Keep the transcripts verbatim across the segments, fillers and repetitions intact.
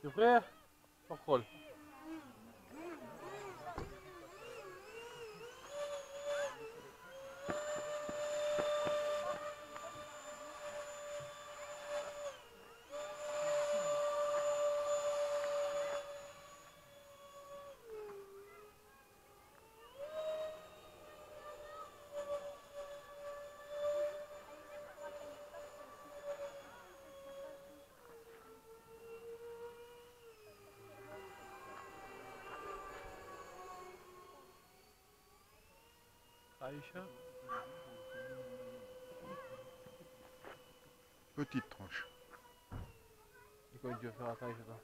Tu es prêt? Contrôle. Aïcha. Petite tranche. Et comment tu vas faire à Aïcha toi?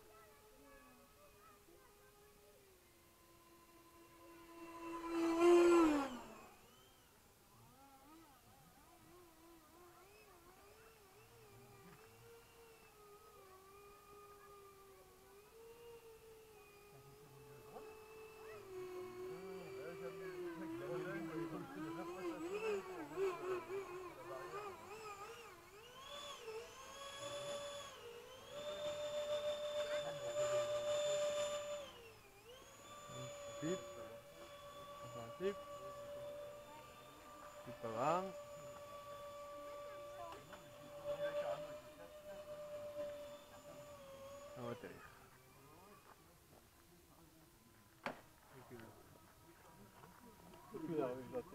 Tip. Tip. Tip bawang. Sama teh. Puis là, oui, je dois